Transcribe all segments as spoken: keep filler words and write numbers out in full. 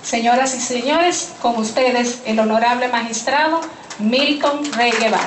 Señoras y señores, con ustedes el honorable magistrado Milton Rey Guevara.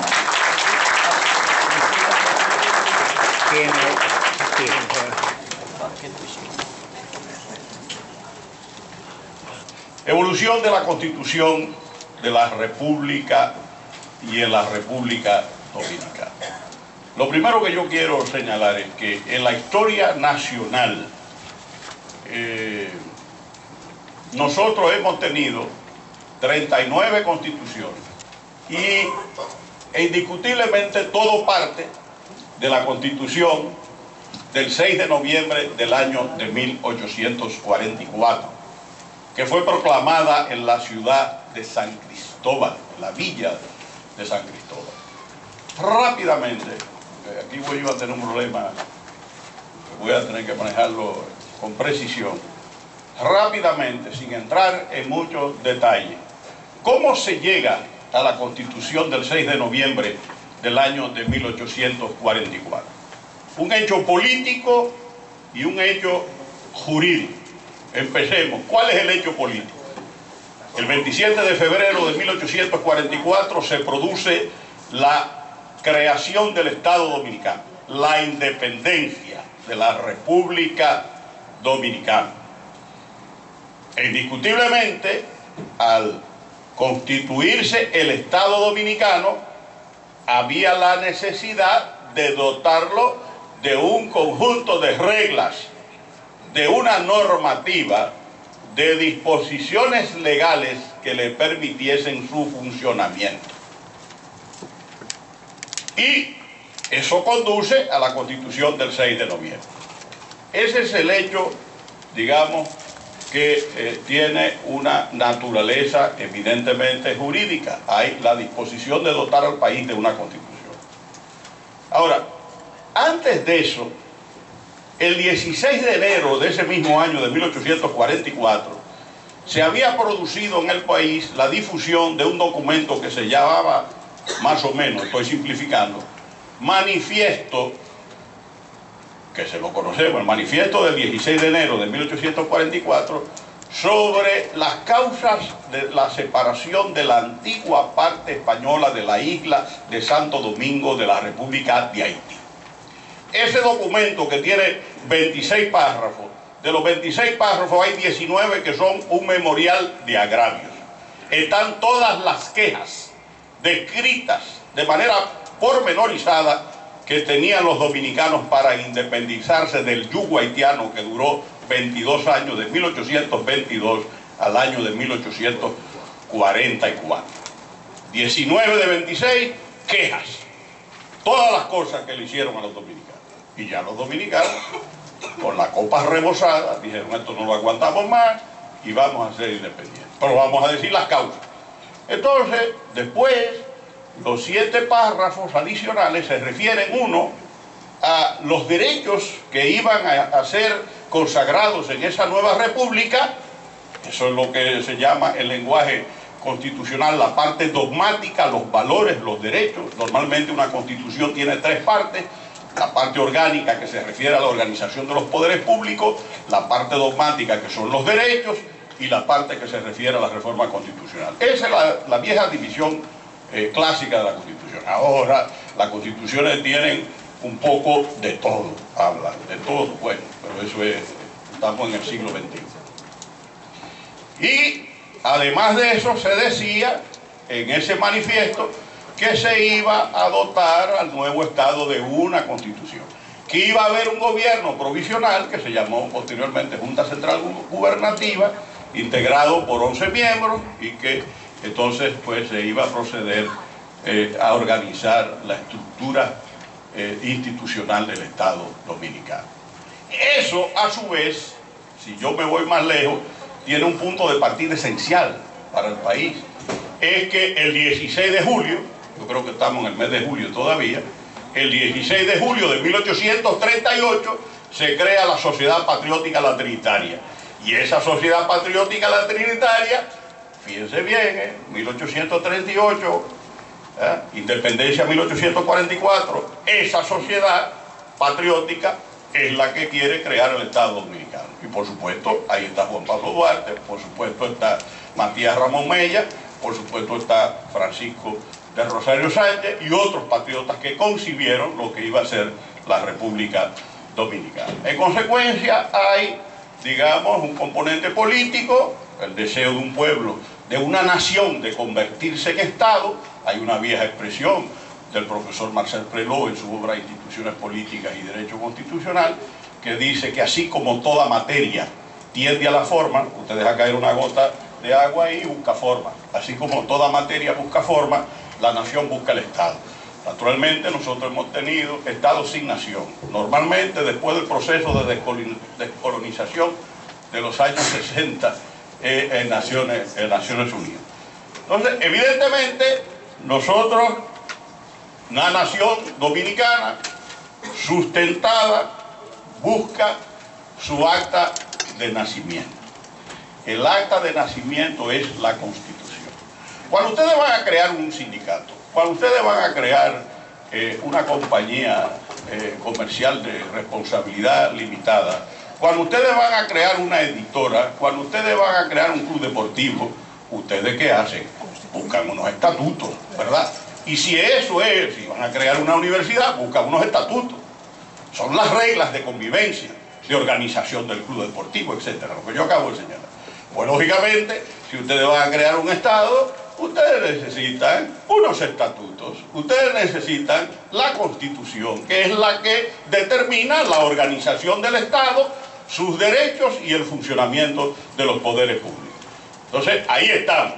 Evolución de la Constitución de la República y en la República Dominicana. Lo primero que yo quiero señalar es que en la historia nacional eh, nosotros hemos tenido treinta y nueve constituciones y e indiscutiblemente todo parte de la Constitución del seis de noviembre del año de mil ochocientos cuarenta y cuatro, que fue proclamada en la ciudad de San Cristóbal, en la villa de San Cristóbal. Rápidamente, aquí voy yo a tener un problema, voy a tener que manejarlo con precisión, rápidamente, sin entrar en muchos detalles, ¿cómo se llega a la Constitución del seis de noviembre del año de mil ochocientos cuarenta y cuatro? Un hecho político y un hecho jurídico. Empecemos. ¿Cuál es el hecho político? El veintisiete de febrero de mil ochocientos cuarenta y cuatro se produce la creación del Estado Dominicano, la independencia de la República Dominicana. E indiscutiblemente, al constituirse el Estado Dominicano, había la necesidad de dotarlo de un conjunto de reglas, de una normativa, de disposiciones legales que le permitiesen su funcionamiento. Y eso conduce a la Constitución del seis de noviembre. Ese es el hecho, digamos, que eh, tiene una naturaleza evidentemente jurídica. Hay la disposición de dotar al país de una Constitución. Ahora, antes de eso, el dieciséis de enero de ese mismo año de mil ochocientos cuarenta y cuatro, se había producido en el país la difusión de un documento que se llamaba, más o menos, estoy simplificando, Manifiesto, que se lo conocemos, el Manifiesto del dieciséis de enero de mil ochocientos cuarenta y cuatro, sobre las causas de la separación de la antigua parte española de la isla de Santo Domingo de la República de Haití. Ese documento, que tiene veintiséis párrafos, de los veintiséis párrafos hay diecinueve que son un memorial de agravios. Están todas las quejas descritas de manera pormenorizada que tenían los dominicanos para independizarse del yugo haitiano, que duró veintidós años, de mil ochocientos veintidós al año de mil ochocientos cuarenta y cuatro. diecinueve de veintiséis quejas, todas las cosas que le hicieron a los dominicanos. Y ya los dominicanos, con la copa rebosada, dijeron: esto no lo aguantamos más y vamos a ser independientes. Pero vamos a decir las causas. Entonces, después, los siete párrafos adicionales se refieren, uno, a los derechos que iban a, a ser consagrados en esa nueva república. Eso es lo que se llama el lenguaje constitucional, la parte dogmática, los valores, los derechos. Normalmente una constitución tiene tres partes: la parte orgánica, que se refiere a la organización de los poderes públicos; la parte dogmática, que son los derechos; y la parte que se refiere a la reforma constitucional. Esa es la, la vieja división eh, clásica de la Constitución. Ahora las constituciones tienen un poco de todo, hablan de todo, bueno, pero eso es, estamos en el siglo veintiuno. Y además de eso se decía en ese manifiesto que se iba a dotar al nuevo Estado de una Constitución, que iba a haber un gobierno provisional que se llamó posteriormente Junta Central Gubernativa, integrado por once miembros, y que entonces pues se iba a proceder eh, a organizar la estructura eh, institucional del Estado Dominicano. Eso, a su vez, si yo me voy más lejos, tiene un punto de partida esencial para el país. Es que el dieciséis de julio, yo creo que estamos en el mes de julio todavía, el dieciséis de julio de mil ochocientos treinta y ocho se crea la Sociedad Patriótica La Trinitaria. Y esa Sociedad Patriótica La Trinitaria, fíjense bien, ¿eh? mil ochocientos treinta y ocho, ¿eh? Independencia mil ochocientos cuarenta y cuatro, esa Sociedad Patriótica es la que quiere crear el Estado Dominicano. Y por supuesto, ahí está Juan Pablo Duarte, por supuesto está Matías Ramón Mella, por supuesto está Francisco de Rosario Sánchez y otros patriotas que concibieron lo que iba a ser la República Dominicana. En consecuencia, hay, digamos, un componente político, el deseo de un pueblo, de una nación, de convertirse en Estado. Hay una vieja expresión del profesor Marcel Prelot en su obra Instituciones Políticas y Derecho Constitucional, que dice que así como toda materia tiende a la forma, usted deja caer una gota de agua y busca forma, así como toda materia busca forma, la nación busca el Estado. Naturalmente nosotros hemos tenido Estados sin nación, normalmente después del proceso de descolonización de los años sesenta eh, en, Naciones, en Naciones Unidas. Entonces, evidentemente, nosotros, una nación dominicana sustentada, busca su acta de nacimiento. El acta de nacimiento es la Constitución. Cuando ustedes van a crear un sindicato, cuando ustedes van a crear eh, una compañía eh, comercial de responsabilidad limitada, cuando ustedes van a crear una editora, cuando ustedes van a crear un club deportivo, ¿ustedes qué hacen? Buscan unos estatutos, ¿verdad? Y si eso es, si van a crear una universidad, buscan unos estatutos. Son las reglas de convivencia, de organización del club deportivo, etcétera, lo que yo acabo de señalar. Pues lógicamente, si ustedes van a crear un Estado, ustedes necesitan unos estatutos, ustedes necesitan la Constitución, que es la que determina la organización del Estado, sus derechos y el funcionamiento de los poderes públicos. Entonces, ahí estamos,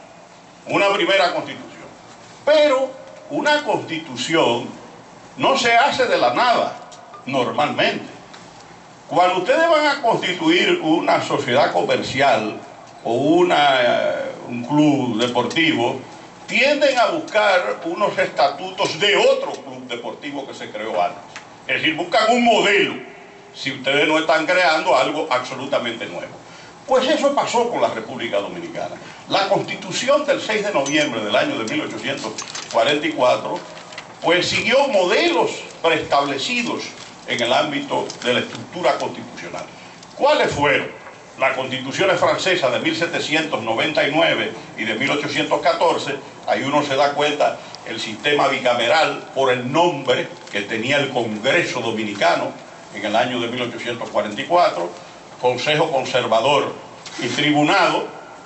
una primera Constitución. Pero una Constitución no se hace de la nada, normalmente. Cuando ustedes van a constituir una sociedad comercial o una, un club deportivo, tienden a buscar unos estatutos de otro club deportivo que se creó antes. Es decir, buscan un modelo, si ustedes no están creando algo absolutamente nuevo. Pues eso pasó con la República Dominicana. La Constitución del seis de noviembre del año de mil ochocientos cuarenta y cuatro, pues siguió modelos preestablecidos en el ámbito de la estructura constitucional. ¿Cuáles fueron? Las constituciones francesas de mil setecientos noventa y nueve y de mil ochocientos catorce, ahí uno se da cuenta el sistema bicameral por el nombre que tenía el Congreso Dominicano en el año de mil ochocientos cuarenta y cuatro, Consejo Conservador y Tribunado.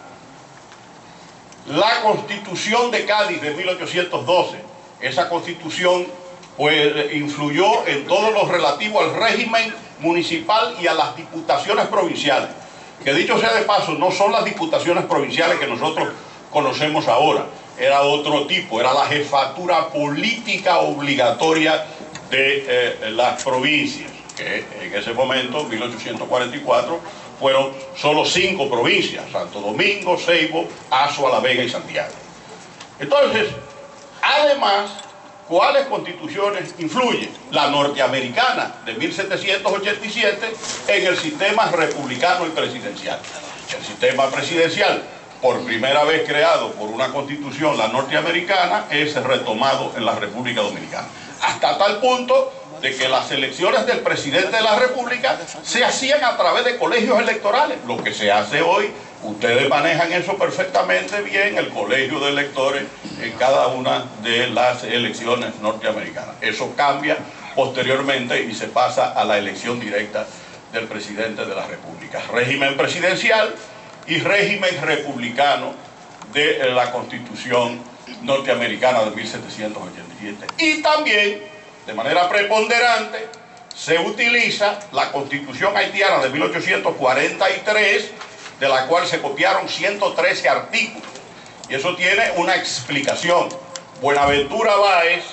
La Constitución de Cádiz de mil ochocientos doce, esa constitución pues influyó en todo lo relativo al régimen municipal y a las diputaciones provinciales, que dicho sea de paso, no son las diputaciones provinciales que nosotros conocemos ahora, era otro tipo, era la jefatura política obligatoria de eh, las provincias, que en ese momento, mil ochocientos cuarenta y cuatro, fueron solo cinco provincias: Santo Domingo, Ceibo, Azua, La Vega y Santiago. Entonces, además, ¿cuáles constituciones influyen? La norteamericana de mil setecientos ochenta y siete en el sistema republicano y presidencial. El sistema presidencial, por primera vez creado por una constitución, la norteamericana, es retomado en la República Dominicana. Hasta tal punto de que las elecciones del presidente de la República se hacían a través de colegios electorales. Lo que se hace hoy, ustedes manejan eso perfectamente bien, el colegio de electores en cada una de las elecciones norteamericanas. Eso cambia posteriormente y se pasa a la elección directa del presidente de la República. Régimen presidencial y régimen republicano de la Constitución norteamericana de mil setecientos ochenta y siete. Y también, de manera preponderante, se utiliza la Constitución haitiana de mil ochocientos cuarenta y tres, de la cual se copiaron ciento trece artículos. Y eso tiene una explicación. Buenaventura Báez,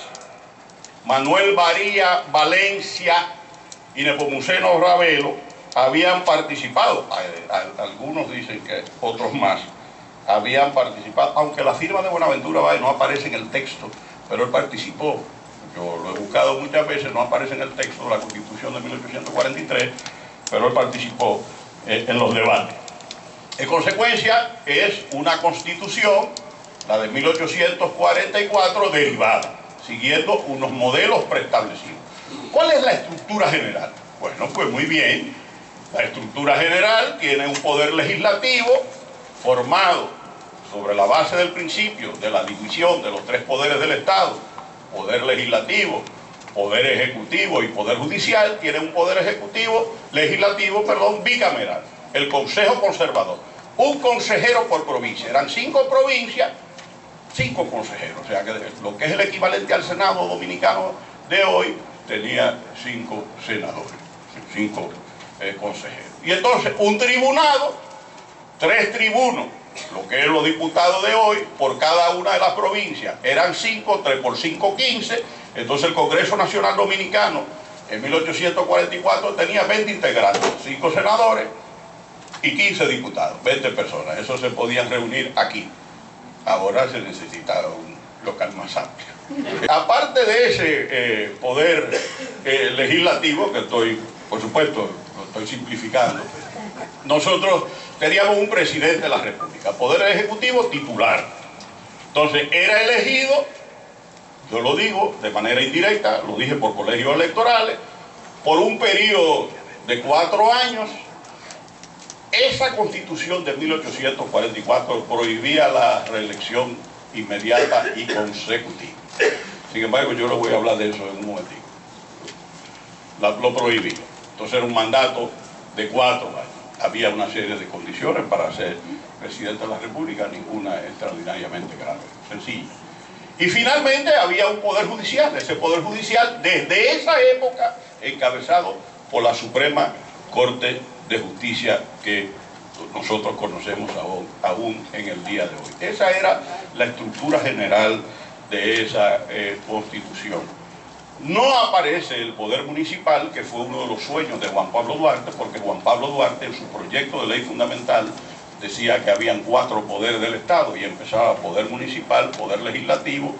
Manuel María Valencia y Nepomuceno Ravelo habían participado, algunos dicen que otros más, habían participado, aunque la firma de Buenaventura Báez no aparece en el texto, pero él participó. Yo lo he buscado muchas veces, no aparece en el texto de la Constitución de mil ochocientos cuarenta y tres, pero él participó eh, en los debates. En consecuencia, es una Constitución, la de mil ochocientos cuarenta y cuatro, derivada, siguiendo unos modelos preestablecidos. ¿Cuál es la estructura general? Bueno, pues muy bien. La estructura general tiene un poder legislativo formado sobre la base del principio de la división de los tres poderes del Estado, poder legislativo, poder ejecutivo y poder judicial. Tiene un poder ejecutivo, legislativo, perdón, bicameral, el Consejo Conservador, un consejero por provincia. Eran cinco provincias, cinco consejeros, o sea que lo que es el equivalente al Senado dominicano de hoy tenía cinco senadores, cinco eh, consejeros. Y entonces un tribunado, tres tribunos, lo que es los diputados de hoy, por cada una de las provincias, eran cinco, tres por cinco, quince. Entonces el Congreso Nacional Dominicano en mil ochocientos cuarenta y cuatro tenía veinte integrantes, cinco senadores y quince diputados, veinte personas. Eso se podían reunir aquí. Ahora se necesita un local más amplio. Aparte de ese eh, poder eh, legislativo, que estoy, por supuesto, lo estoy simplificando, nosotros teníamos un presidente de la República, poder ejecutivo titular. Entonces era elegido, yo lo digo de manera indirecta, lo dije por colegios electorales, por un periodo de cuatro años. Esa Constitución de mil ochocientos cuarenta y cuatro prohibía la reelección inmediata y consecutiva. Sin embargo, yo le voy a hablar de eso en un momentito. La, lo prohibía. Entonces era un mandato de cuatro años. Había una serie de condiciones para ser presidente de la República, ninguna extraordinariamente grave, sencilla. Y finalmente había un poder judicial. Ese poder judicial, desde esa época, encabezado por la Suprema Corte de Justicia, que nosotros conocemos aún, aún en el día de hoy. Esa era la estructura general de esa eh, Constitución. No aparece el poder municipal, que fue uno de los sueños de Juan Pablo Duarte, porque Juan Pablo Duarte en su proyecto de ley fundamental decía que habían cuatro poderes del Estado y empezaba poder municipal, poder legislativo,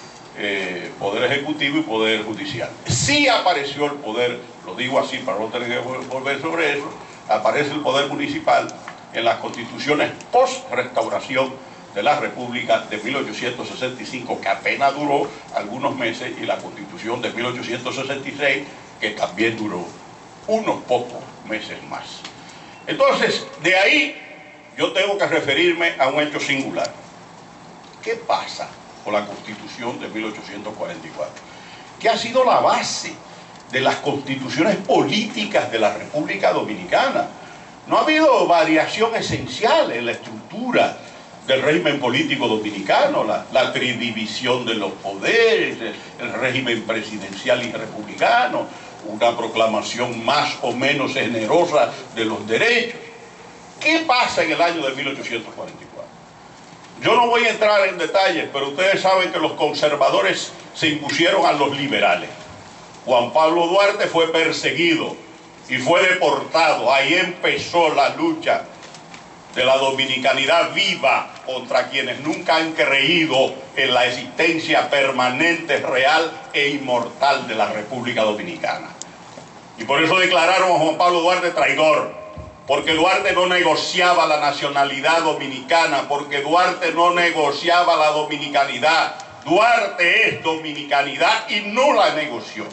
eh, poder ejecutivo y poder judicial. Sí apareció el poder, lo digo así para no tener que volver sobre eso, aparece el poder municipal en las constituciones post-restauración de la República de mil ochocientos sesenta y cinco, que apenas duró algunos meses, y la Constitución de mil ochocientos sesenta y seis, que también duró unos pocos meses más. Entonces, de ahí yo tengo que referirme a un hecho singular. ¿Qué pasa con la Constitución de mil ochocientos cuarenta y cuatro? Que ha sido la base de las constituciones políticas de la República Dominicana. No ha habido variación esencial en la estructura del régimen político dominicano, la, la tridivisión de los poderes, el, el régimen presidencial y republicano, una proclamación más o menos generosa de los derechos. ¿Qué pasa en el año de mil ochocientos cuarenta y cuatro? Yo no voy a entrar en detalles, pero ustedes saben que los conservadores se impusieron a los liberales. Juan Pablo Duarte fue perseguido y fue deportado. Ahí empezó la lucha de la dominicanidad viva contra quienes nunca han creído en la existencia permanente, real e inmortal de la República Dominicana. Y por eso declararon a Juan Pablo Duarte traidor, porque Duarte no negociaba la nacionalidad dominicana, porque Duarte no negociaba la dominicanidad. Duarte es dominicanidad y no la negoció.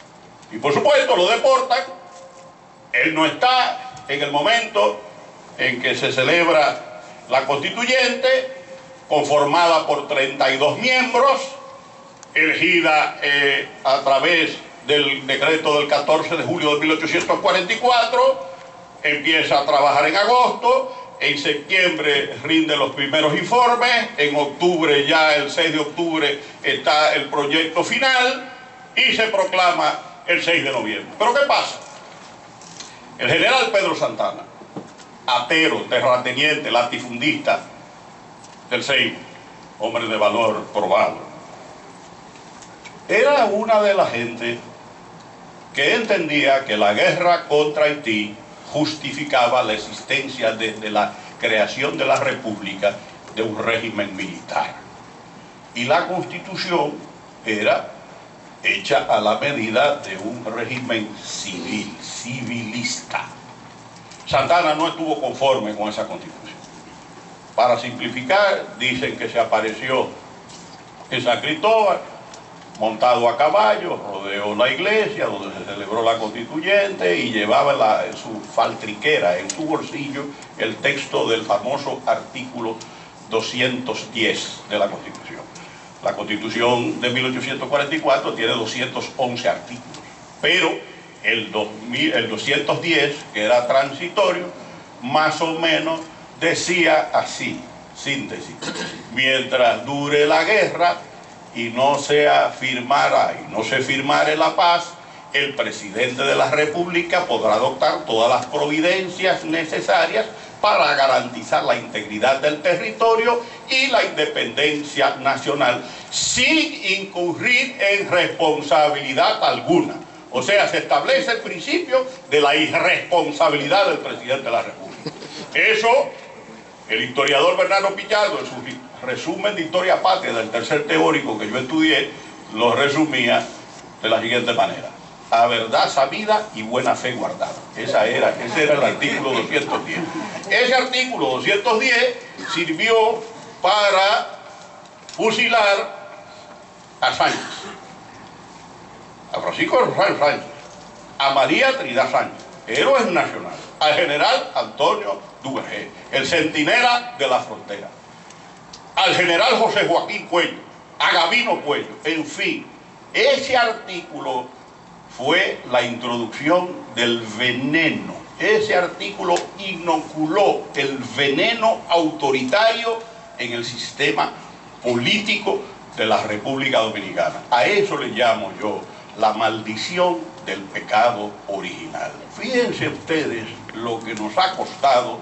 Y por supuesto lo deportan. Él no está en el momento en que se celebra la constituyente, conformada por treinta y dos miembros, elegida eh, a través del decreto del catorce de julio de mil ochocientos cuarenta y cuatro, empieza a trabajar en agosto, en septiembre rinde los primeros informes, en octubre, ya el seis de octubre, está el proyecto final y se proclama el seis de noviembre. ¿Pero qué pasa? El general Pedro Santana, atero, terrateniente, latifundista del Seibo, hombre de valor probado, era una de las gente que entendía que la guerra contra Haití justificaba la existencia desde la creación de la República de un régimen militar. Y la Constitución era hecha a la medida de un régimen civil, civilista. Santana no estuvo conforme con esa Constitución. Para simplificar, dicen que se apareció en San Cristóbal montado a caballo, rodeó la iglesia donde se celebró la constituyente y llevaba la, en su faltriquera, en su bolsillo, el texto del famoso artículo doscientos diez de la Constitución. La Constitución de mil ochocientos cuarenta y cuatro tiene doscientos once artículos, pero el, dos mil, el doscientos diez, que era transitorio, más o menos decía así, síntesis: mientras dure la guerra y no se firmara y no se firmare la paz, el presidente de la República podrá adoptar todas las providencias necesarias para garantizar la integridad del territorio y la independencia nacional, sin incurrir en responsabilidad alguna. O sea, se establece el principio de la irresponsabilidad del presidente de la República. Eso, el historiador Bernardo Pichardo, en su resumen de Historia Patria del tercer teórico que yo estudié, lo resumía de la siguiente manera: a verdad sabida y buena fe guardada. Esa era, ese era el artículo doscientos diez. Ese artículo doscientos diez sirvió para fusilar a Sánchez, a Francisco Rosario Sánchez, a María Trinidad Sánchez, héroes nacionales, al general Antonio Duvergé, el centinela de la frontera, al general José Joaquín Cuello, a Gabino Cuello, en fin. Ese artículo fue la introducción del veneno. Ese artículo inoculó el veneno autoritario en el sistema político de la República Dominicana. A eso le llamo yo la maldición del pecado original. Fíjense ustedes lo que nos ha costado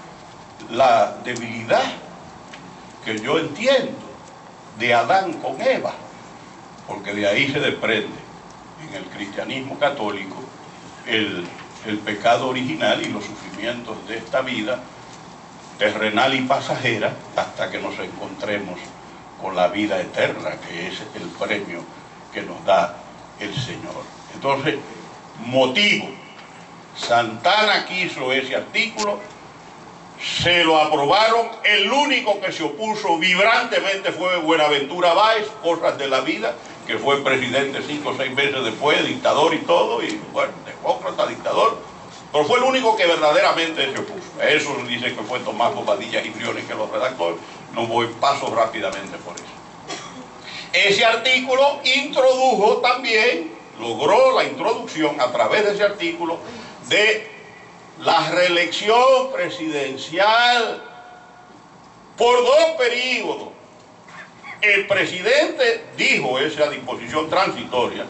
la debilidad que yo entiendo de Adán con Eva, porque de ahí se desprende en el cristianismo católico el, el pecado original y los sufrimientos de esta vida terrenal y pasajera hasta que nos encontremos con la vida eterna, que es el premio que nos da el Señor. Entonces, motivo, Santana quiso ese artículo, se lo aprobaron, el único que se opuso vibrantemente fue Buenaventura Báez, cosas de la vida, que fue presidente cinco o seis meses después, dictador y todo, y bueno, demócrata, dictador, pero fue el único que verdaderamente se opuso. Eso dice que fue Tomás Bobadilla y Briones que lo redactó, no voy, paso rápidamente por eso. Ese artículo introdujo también, logró la introducción a través de ese artículo de la reelección presidencial por dos periodos. El presidente dijo esa disposición transitoria,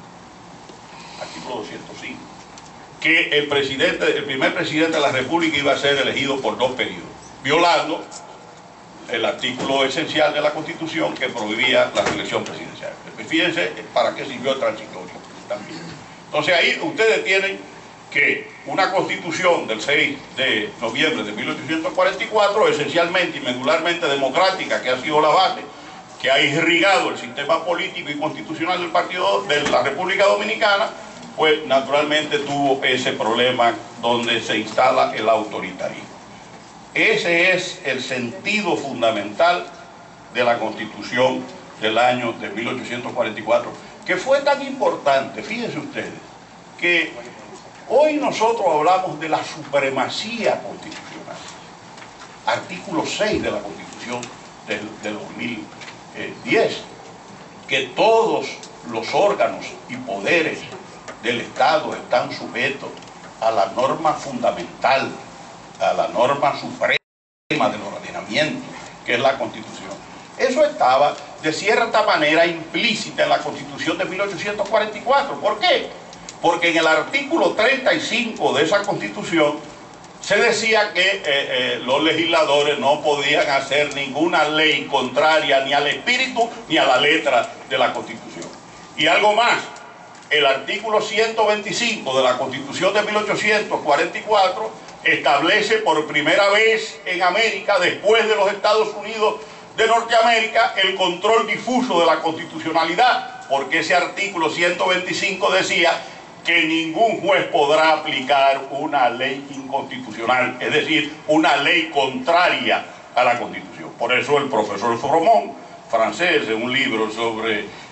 artículo doscientos cinco, que el presidente, el primer presidente de la República iba a ser elegido por dos periodos, violando el artículo esencial de la Constitución que prohibía la reelección presidencial. Fíjense para qué sirvió el transitorio también. Entonces ahí ustedes tienen que una Constitución del seis de noviembre de mil ochocientos cuarenta y cuatro, esencialmente y medularmente democrática, que ha sido la base, que ha irrigado el sistema político y constitucional del partido de la República Dominicana, pues naturalmente tuvo ese problema donde se instala el autoritarismo. Ese es el sentido fundamental de la Constitución del año de mil ochocientos cuarenta y cuatro, que fue tan importante, fíjense ustedes, que hoy nosotros hablamos de la supremacía constitucional. Artículo seis de la Constitución del, del dos mil diez, que todos los órganos y poderes del Estado están sujetos a la norma fundamental, a la norma suprema del ordenamiento, que es la Constitución. Eso estaba de cierta manera implícita en la Constitución de mil ochocientos cuarenta y cuatro. ¿Por qué? Porque en el artículo treinta y cinco de esa Constitución se decía que eh, eh, los legisladores no podían hacer ninguna ley contraria ni al espíritu ni a la letra de la Constitución. Y algo más, el artículo ciento veinticinco de la Constitución de mil ochocientos cuarenta y cuatro establece por primera vez en América, después de los Estados Unidos de Norteamérica, el control difuso de la constitucionalidad, porque ese artículo ciento veinticinco decía que ningún juez podrá aplicar una ley inconstitucional, es decir, una ley contraria a la Constitución. Por eso el profesor Fromont, francés, en un libro sobre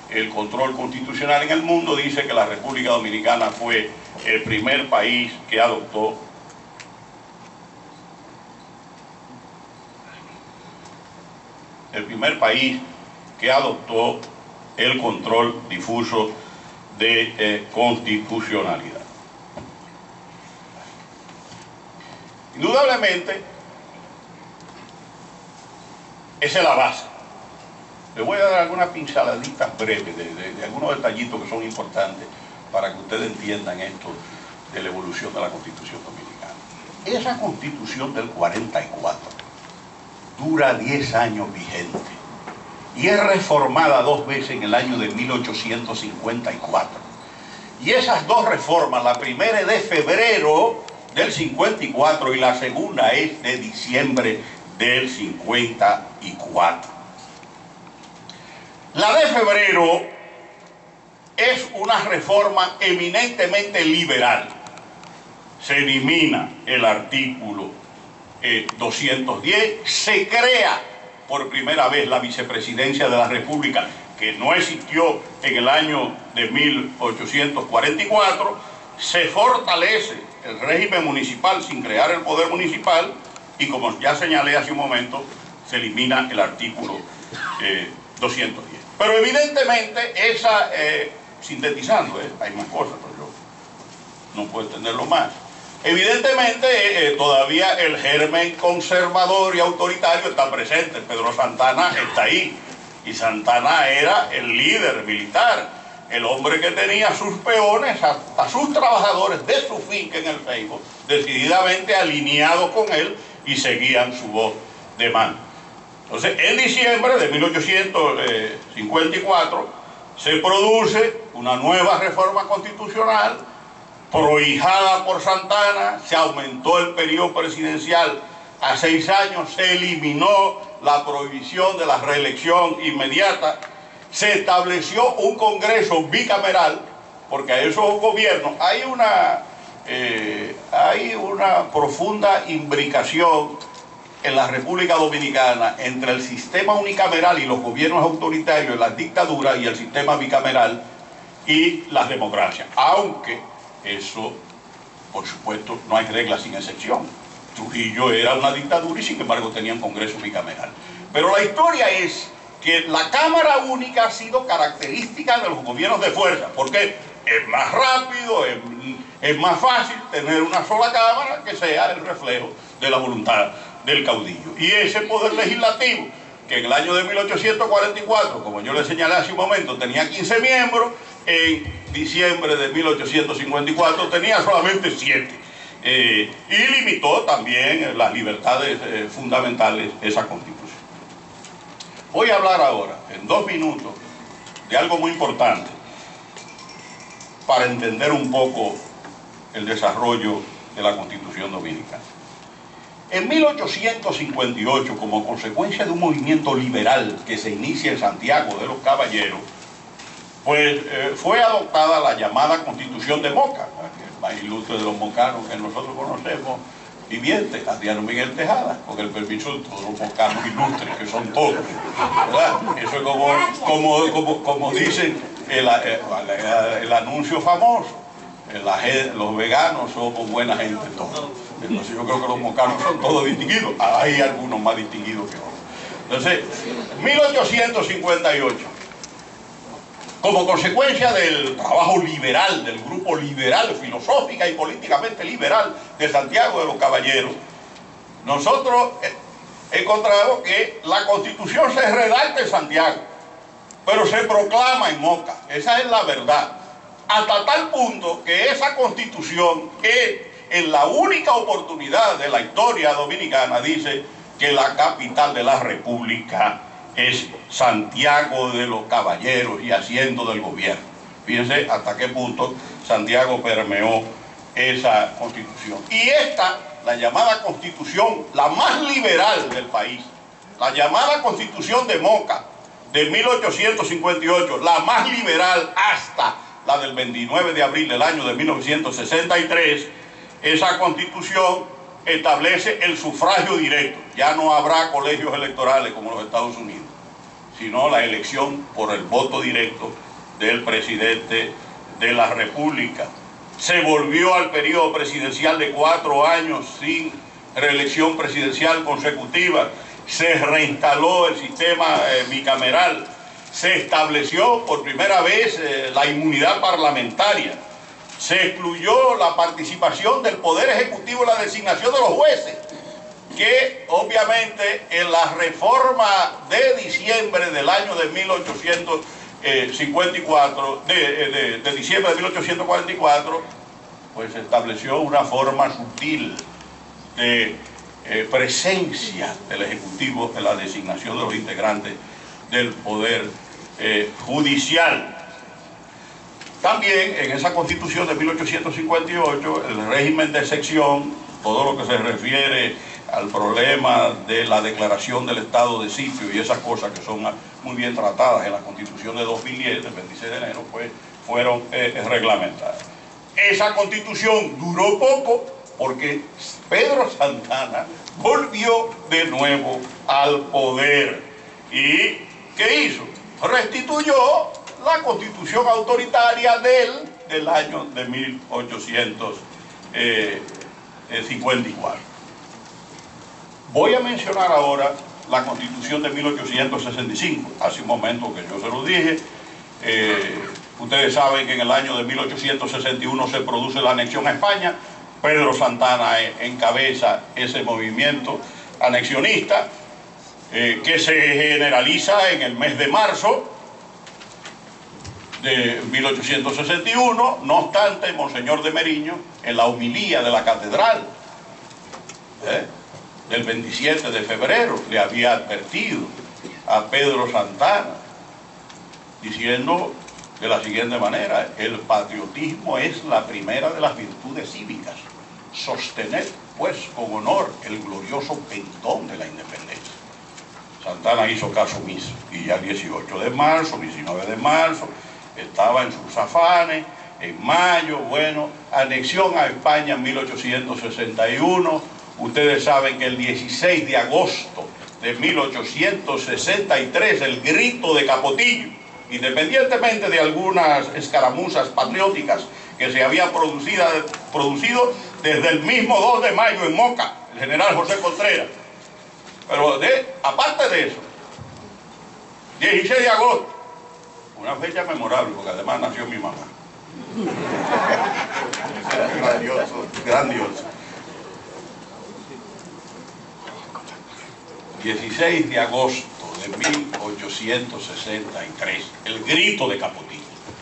el control constitucional en el mundo, dice que la República Dominicana fue el primer país que adoptó el primer país que adoptó el control difuso de eh, constitucionalidad. Indudablemente, esa es la base. Les voy a dar algunas pinceladitas breves de, de, de algunos detallitos que son importantes para que ustedes entiendan esto de la evolución de la Constitución Dominicana. Esa Constitución del cuarenta y cuatro dura diez años vigente y es reformada dos veces en el año de mil ochocientos cincuenta y cuatro. Y esas dos reformas, la primera es de febrero del cincuenta y cuatro y la segunda es de diciembre del cincuenta y cuatro. La de febrero es una reforma eminentemente liberal. Se elimina el artículo eh, doscientos diez, se crea por primera vez la vicepresidencia de la República, que no existió en el año de mil ochocientos cuarenta y cuatro, se fortalece el régimen municipal sin crear el poder municipal y, como ya señalé hace un momento, se elimina el artículo eh, doscientos diez. Pero evidentemente esa, eh, sintetizando, eh, hay más cosas, pero yo no puedo entenderlo más. Evidentemente eh, todavía el germen conservador y autoritario está presente. Pedro Santana está ahí y Santana era el líder militar, el hombre que tenía a sus peones, a, a sus trabajadores de su finca en el Ceibo, decididamente alineados con él y seguían su voz de mando. Entonces, en diciembre de mil ochocientos cincuenta y cuatro se produce una nueva reforma constitucional prohijada por Santana, se aumentó el periodo presidencial a seis años, se eliminó la prohibición de la reelección inmediata, se estableció un Congreso bicameral, porque a esos gobiernos hay una, eh, hay una profunda imbricación en la República Dominicana entre el sistema unicameral y los gobiernos autoritarios, las dictaduras, y el sistema bicameral y las democracias, aunque eso, por supuesto, no hay reglas sin excepción. Trujillo era una dictadura y sin embargo tenía un Congreso bicameral. Pero la historia es que la Cámara Única ha sido característica de los gobiernos de fuerza, porque es más rápido, es, es más fácil tener una sola Cámara que sea el reflejo de la voluntad del caudillo. Y ese poder legislativo, que en el año de mil ochocientos cuarenta y cuatro, como yo le señalé hace un momento, tenía quince miembros, en diciembre de mil ochocientos cincuenta y cuatro tenía solamente siete. Eh, y limitó también las libertades eh, fundamentales de esa Constitución. Voy a hablar ahora, en dos minutos, de algo muy importante para entender un poco el desarrollo de la Constitución Dominicana. En mil ochocientos cincuenta y ocho, como consecuencia de un movimiento liberal que se inicia en Santiago de los Caballeros, pues eh, fue adoptada la llamada Constitución de Moca, el más ilustre de los mocanos que nosotros conocemos, viviente, Adriano Miguel Tejada, con el permiso de todos los mocanos ilustres, que son todos, ¿verdad? Eso es como, como, como, como dicen el, el, el anuncio famoso, la, los veganos somos buena gente todos. Entonces yo creo que los mocanos son todos distinguidos, hay algunos más distinguidos que otros. Entonces, mil ochocientos cincuenta y ocho, como consecuencia del trabajo liberal, del grupo liberal, filosófica y políticamente liberal de Santiago de los Caballeros, nosotros encontramos que la Constitución se redacta en Santiago, pero se proclama en Moca. Esa es la verdad. Hasta tal punto que esa Constitución, que en la única oportunidad de la historia dominicana dice que la capital de la República es Santiago de los Caballeros y haciendo del gobierno. Fíjense hasta qué punto Santiago permeó esa Constitución. Y esta, la llamada Constitución, la más liberal del país, la llamada Constitución de Moca de mil ochocientos cincuenta y ocho, la más liberal hasta la del veintinueve de abril del año de mil novecientos sesenta y tres, esa Constitución establece el sufragio directo. Ya no habrá colegios electorales como en los Estados Unidos. sino la elección por el voto directo del presidente de la República. Se volvió al periodo presidencial de cuatro años sin reelección presidencial consecutiva. Se reinstaló el sistema eh, bicameral. Se estableció por primera vez eh, la inmunidad parlamentaria. Se excluyó la participación del Poder Ejecutivo en la designación de los jueces, que obviamente en la reforma de diciembre del año de mil ochocientos cincuenta y cuatro, de, de, de diciembre de mil ochocientos cuarenta y cuatro, pues se estableció una forma sutil de eh, presencia del Ejecutivo en la designación de los integrantes del Poder eh, Judicial. También en esa Constitución de mil ochocientos cincuenta y ocho, el régimen de excepción, todo lo que se refiere al problema de la declaración del estado de sitio y esas cosas que son muy bien tratadas en la Constitución de dos mil diez, del veintiséis de enero, pues fueron eh, reglamentadas. Esa Constitución duró poco porque Pedro Santana volvió de nuevo al poder. ¿Y qué hizo? Restituyó la Constitución autoritaria del, del año de mil ochocientos cincuenta y cuatro. Voy a mencionar ahora la Constitución de mil ochocientos sesenta y cinco. Hace un momento que yo se lo dije. Eh, ustedes saben que en el año de mil ochocientos sesenta y uno se produce la anexión a España. Pedro Santana encabeza ese movimiento anexionista eh, que se generaliza en el mes de marzo de mil ochocientos sesenta y uno. No obstante, Monseñor de Meriño, en la homilía de la catedral, ¿eh? del veintisiete de febrero, le había advertido a Pedro Santana, diciendo de la siguiente manera: el patriotismo es la primera de las virtudes cívicas. Sostener, pues, con honor el glorioso pendón de la independencia. Santana hizo caso omiso, y ya el dieciocho de marzo, diecinueve de marzo, estaba en sus afanes. En mayo, bueno, anexión a España en mil ochocientos sesenta y uno. Ustedes saben que el dieciséis de agosto de mil ochocientos sesenta y tres, el grito de Capotillo, independientemente de algunas escaramuzas patrióticas que se habían producido, producido desde el mismo dos de mayo en Moca, el general José Contreras. Pero de, aparte de eso, dieciséis de agosto, una fecha memorable, porque además nació mi mamá. Grandioso, grandioso. dieciséis de agosto de mil ochocientos sesenta y tres, el grito de Capotillo.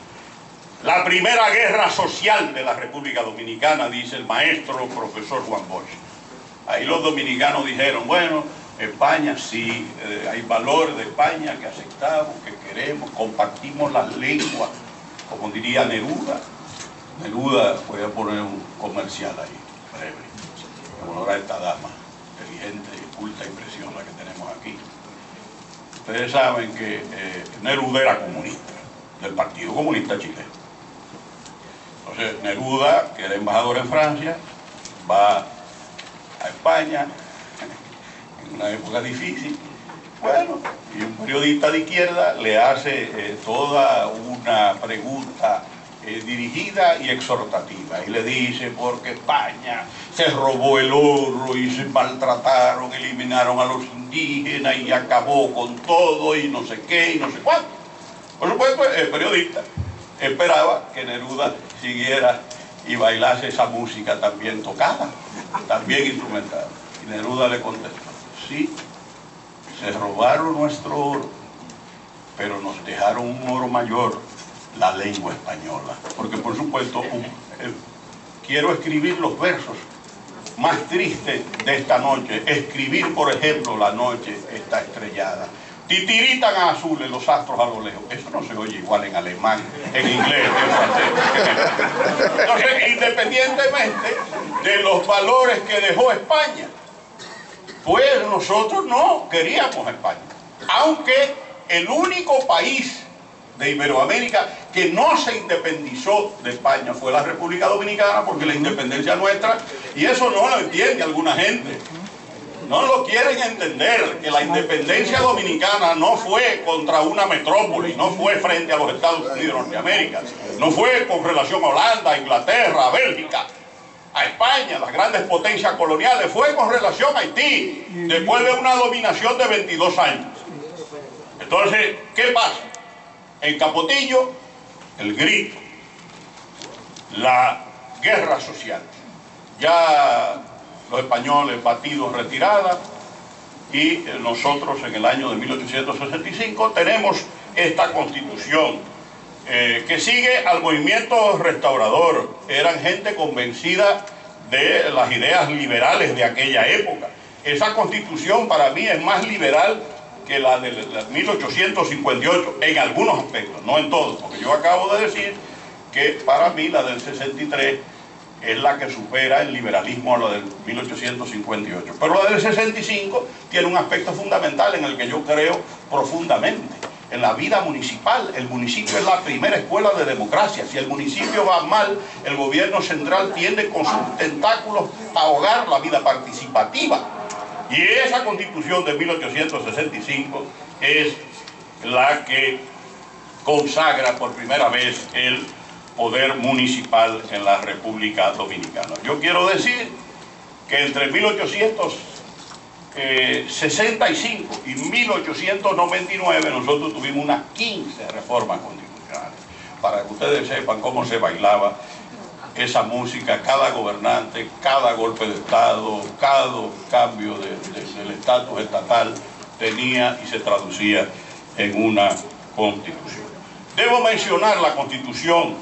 La primera guerra social de la República Dominicana, dice el maestro profesor Juan Bosch. Ahí los dominicanos dijeron, bueno, España sí, eh, hay valores de España que aceptamos, que queremos, compartimos las lenguas, como diría Neruda. Neruda, voy a poner un comercial ahí, breve, en honor a esta dama, inteligente, culta y preciosa que tenemos aquí. Ustedes saben que eh, Neruda era comunista, del Partido Comunista Chileno. Entonces Neruda, que era embajador en Francia, va a España en una época difícil. Bueno, y un periodista de izquierda le hace eh, toda una pregunta eh, dirigida y exhortativa, y le dice, porque España se robó el oro y se maltrataron, eliminaron a los indígenas y acabó con todo y no sé qué y no sé cuánto. Por supuesto, el periodista esperaba que Neruda siguiera y bailase esa música también tocada, también instrumental. Y Neruda le contestó, sí, se robaron nuestro oro, pero nos dejaron un oro mayor, la lengua española. Porque por supuesto, un, eh, quiero escribir los versos más tristes de esta noche. Escribir, por ejemplo, la noche está estrellada. Titiritan a azules los astros a lo lejos. Eso no se oye igual en alemán, en inglés, en francés. Entonces, independientemente de los valores que dejó España, pues nosotros no queríamos a España. Aunque el único país de Iberoamérica que no se independizó de España fue la República Dominicana, porque la independencia nuestra, y eso no lo entiende alguna gente, no lo quieren entender, que la independencia dominicana no fue contra una metrópoli, no fue frente a los Estados Unidos de Norteamérica, no fue con relación a Holanda, a Inglaterra, a Bélgica, a España, las grandes potencias coloniales, fue con relación a Haití, después de una dominación de veintidós años. Entonces, ¿qué pasa? En Capotillo, el grito, la guerra social. Ya los españoles batidos retirada, y nosotros en el año de mil ochocientos sesenta y cinco tenemos esta constitución eh, que sigue al movimiento restaurador. Eran gente convencida de las ideas liberales de aquella época. Esa constitución para mí es más liberal que la de mil ochocientos cincuenta y ocho en algunos aspectos, no en todos, porque yo acabo de decir que para mí la del sesenta y tres es la que supera el liberalismo a la del mil ochocientos cincuenta y ocho. Pero la del sesenta y cinco tiene un aspecto fundamental en el que yo creo profundamente. En la vida municipal, el municipio es la primera escuela de democracia. Si el municipio va mal, el gobierno central tiende con sus tentáculos a ahogar la vida participativa. Y esa constitución de mil ochocientos sesenta y cinco es la que consagra por primera vez el poder municipal en la República Dominicana. Yo quiero decir que entre mil ochocientos sesenta y cinco y mil ochocientos noventa y nueve nosotros tuvimos unas quince reformas constitucionales, para que ustedes sepan cómo se bailaba esa música, cada gobernante, cada golpe de Estado, cada cambio de, de, del estatus estatal tenía y se traducía en una constitución. Debo mencionar la constitución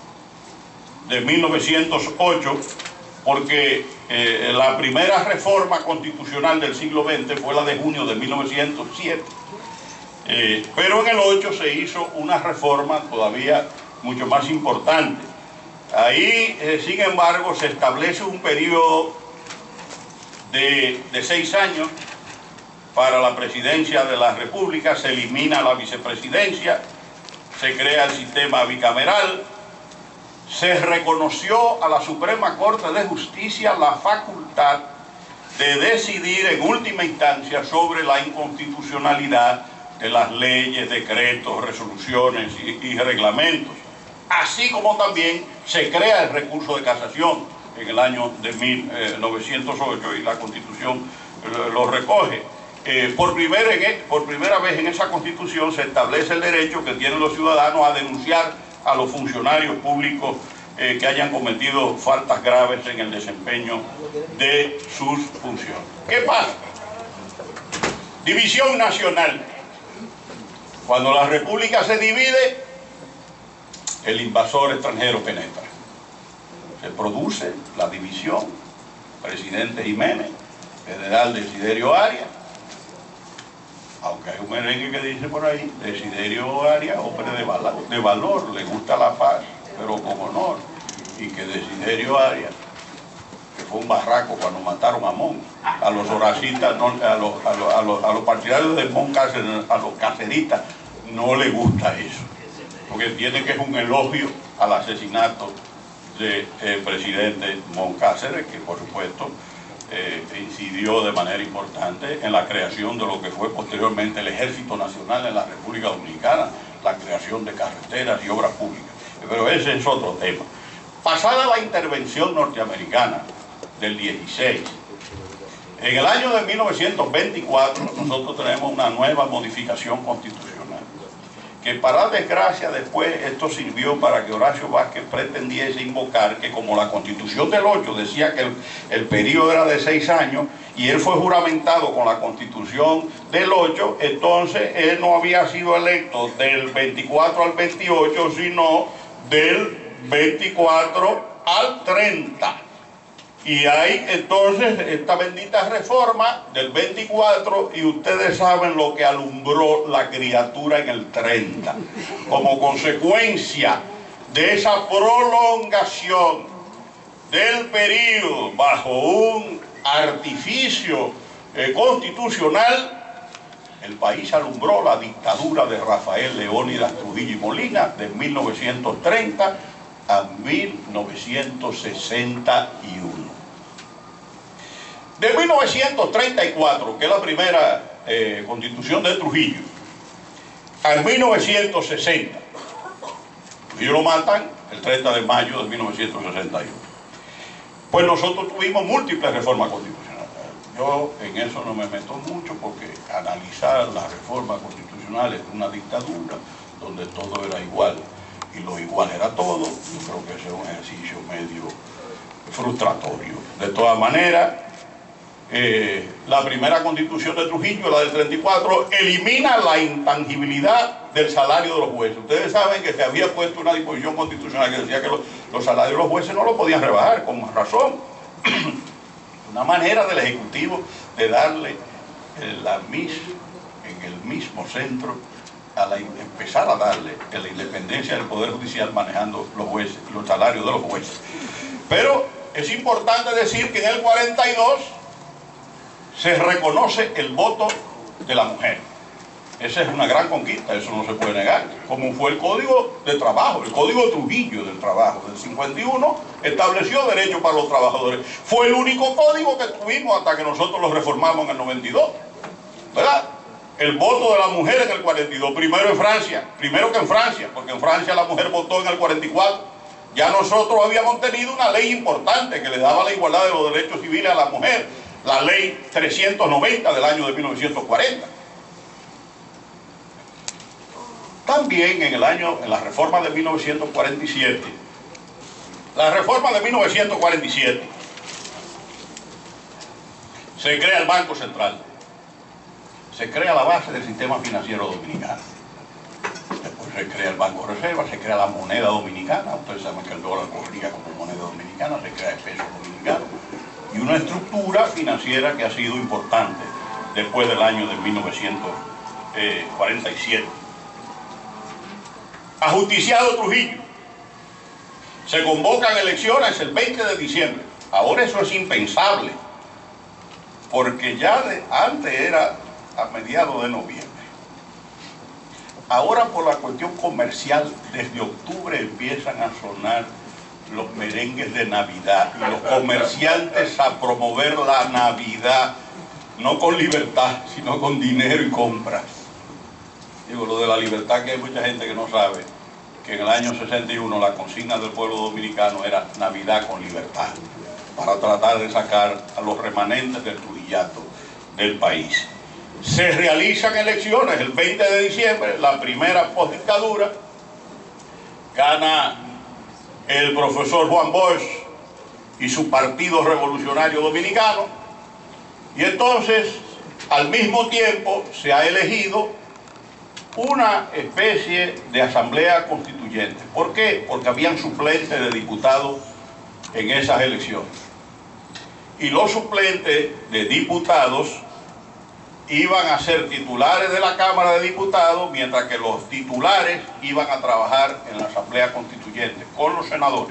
de mil novecientos ocho porque eh, la primera reforma constitucional del siglo veinte fue la de junio de mil novecientos siete, eh, pero en el ocho se hizo una reforma todavía mucho más importante. Ahí, eh, sin embargo, se establece un periodo de, de seis años para la presidencia de la República, se elimina la vicepresidencia, se crea el sistema bicameral, se reconoció a la Suprema Corte de Justicia la facultad de decidir en última instancia sobre la inconstitucionalidad de las leyes, decretos, resoluciones y, y reglamentos. Así como también se crea el recurso de casación en el año de mil novecientos ocho y la Constitución lo recoge. Eh, por, primera, por primera vez en esa Constitución se establece el derecho que tienen los ciudadanos a denunciar a los funcionarios públicos eh, que hayan cometido faltas graves en el desempeño de sus funciones. ¿Qué pasa? División nacional. Cuando la República se divide, el invasor extranjero penetra. Se produce la división. Presidente Jiménez, general Desiderio Arias, aunque hay un merengue que dice por ahí, Desiderio Arias, hombre de valor, de valor, le gusta la paz, pero con honor, y que Desiderio Arias, que fue un barraco cuando mataron a Mon, a los horacistas, no, a, los, a, los, a, los, a los partidarios de Mon Cáceres, a los caceristas, no le gusta eso, porque entiende que es un elogio al asesinato del de, presidente Mon Cáceres, que por supuesto Eh, incidió de manera importante en la creación de lo que fue posteriormente el Ejército Nacional en la República Dominicana, la creación de carreteras y obras públicas. Pero ese es otro tema. Pasada la intervención norteamericana del dieciséis, en el año de mil novecientos veinticuatro nosotros tenemos una nueva modificación constitucional, que para desgracia después esto sirvió para que Horacio Vázquez pretendiese invocar que como la Constitución del ocho decía que el, el periodo era de seis años y él fue juramentado con la Constitución del ocho, entonces él no había sido electo del veinticuatro al veintiocho, sino del veinticuatro al treinta. Y hay entonces esta bendita reforma del veinticuatro y ustedes saben lo que alumbró la criatura en el treinta. Como consecuencia de esa prolongación del periodo bajo un artificio eh, constitucional, el país alumbró la dictadura de Rafael Leónidas Trujillo y Molina de mil novecientos treinta a mil novecientos sesenta y uno. De mil novecientos treinta y cuatro, que es la primera eh, constitución de Trujillo, en mil novecientos sesenta, Trujillo lo matan el treinta de mayo de mil novecientos sesenta y uno. Pues nosotros tuvimos múltiples reformas constitucionales. Yo en eso no me meto mucho porque analizar las reformas constitucionales de una dictadura donde todo era igual y lo igual era todo, yo creo que ese es un ejercicio medio frustratorio. De todas maneras, eh, la primera constitución de Trujillo, la del treinta y cuatro, elimina la intangibilidad del salario de los jueces. Ustedes saben que se había puesto una disposición constitucional que decía que los, los salarios de los jueces no lo podían rebajar, con más razón. Una manera del Ejecutivo de darle la mis, en el mismo centro, a la, empezar a darle a la independencia del Poder Judicial manejando los jueces, los salarios de los jueces. Pero es importante decir que en el cuarenta y dos se reconoce el voto de la mujer. Esa es una gran conquista, eso no se puede negar. Como fue el Código de Trabajo, el Código Trujillo del Trabajo del cincuenta y uno, estableció derechos para los trabajadores. Fue el único código que tuvimos hasta que nosotros lo reformamos en el noventa y dos, ¿verdad? El voto de la mujer en el cuarenta y dos, primero en Francia, primero que en Francia, porque en Francia la mujer votó en el cuarenta y cuatro. Ya nosotros habíamos tenido una ley importante que le daba la igualdad de los derechos civiles a la mujer, la ley trescientos noventa del año de mil novecientos cuarenta. También en el año, en la reforma de mil novecientos cuarenta y siete, la reforma de mil novecientos cuarenta y siete, se crea el Banco Central, se crea la base del sistema financiero dominicano. Después se crea el Banco de Reserva, se crea la moneda dominicana. Ustedes saben que el dólar corría como moneda dominicana, se crea el peso dominicano. Y una estructura financiera que ha sido importante después del año de mil novecientos cuarenta y siete. Ajusticiado Trujillo. Se convocan elecciones el veinte de diciembre. Ahora eso es impensable, porque ya de, antes era a mediados de noviembre. Ahora por la cuestión comercial, desde octubre empiezan a sonar los merengues de Navidad y los comerciantes a promover la Navidad, no con libertad, sino con dinero y compras. Digo, lo de la libertad, que hay mucha gente que no sabe que en el año sesenta y uno la consigna del pueblo dominicano era Navidad con libertad, para tratar de sacar a los remanentes del turillato del país. Se realizan elecciones el veinte de diciembre, la primera postdictadura, gana el profesor Juan Bosch y su Partido Revolucionario Dominicano, y entonces al mismo tiempo se ha elegido una especie de asamblea constituyente. ¿Por qué? Porque habían suplentes de diputados en esas elecciones. Y los suplentes de diputados iban a ser titulares de la Cámara de Diputados, mientras que los titulares iban a trabajar en la asamblea constituyente con los senadores.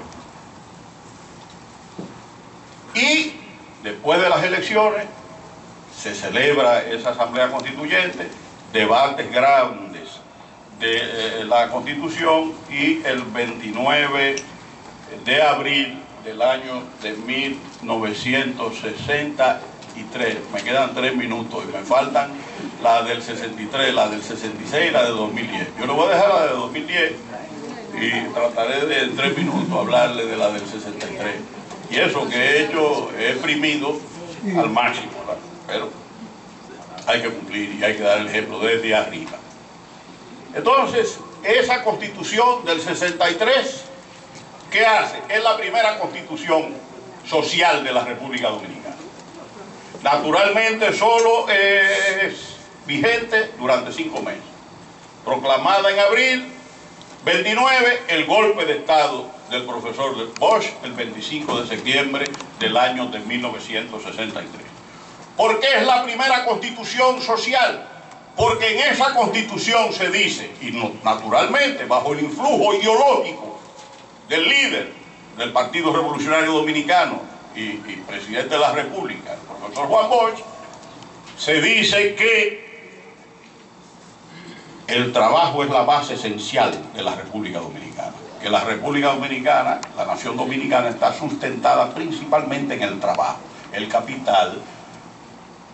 Y después de las elecciones se celebra esa asamblea constituyente, debates grandes de eh, la Constitución, y el veintinueve de abril del año de mil novecientos sesenta y tres, me quedan tres minutos y me faltan la del sesenta y tres, la del sesenta y seis y la de dos mil diez. Yo le voy a dejar la de dos mil diez y trataré de en tres minutos hablarle de la del sesenta y tres. Y eso que he hecho, he exprimido al máximo, ¿verdad? Pero hay que cumplir y hay que dar el ejemplo desde arriba. Entonces, esa Constitución del sesenta y tres, ¿qué hace? Es la primera constitución social de la República Dominicana. Naturalmente solo es vigente durante cinco meses. Proclamada en abril, veintinueve, el golpe de Estado del profesor Bosch, el veinticinco de septiembre del año de mil novecientos sesenta y tres. ¿Por qué es la primera constitución social? Porque en esa constitución se dice, y no, naturalmente bajo el influjo ideológico del líder del Partido Revolucionario Dominicano y, y presidente de la República, el profesor Juan Bosch, se dice que el trabajo es la base esencial de la República Dominicana, que la República Dominicana, la nación dominicana, está sustentada principalmente en el trabajo. El capital